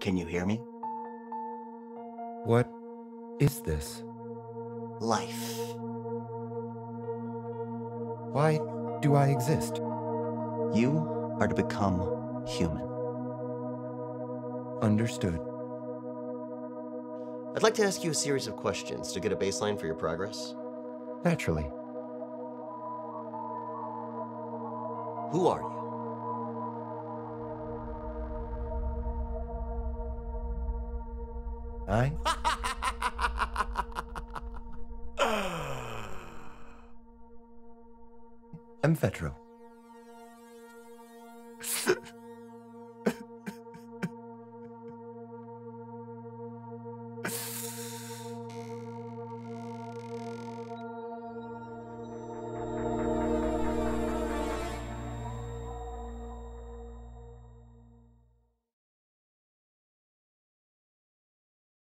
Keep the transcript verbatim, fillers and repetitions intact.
Can you hear me? What is this? Life. Why do I exist? You are to become human. Understood. I'd like to ask you a series of questions to get a baseline for your progress. Naturally. Who are you? I am Vetro.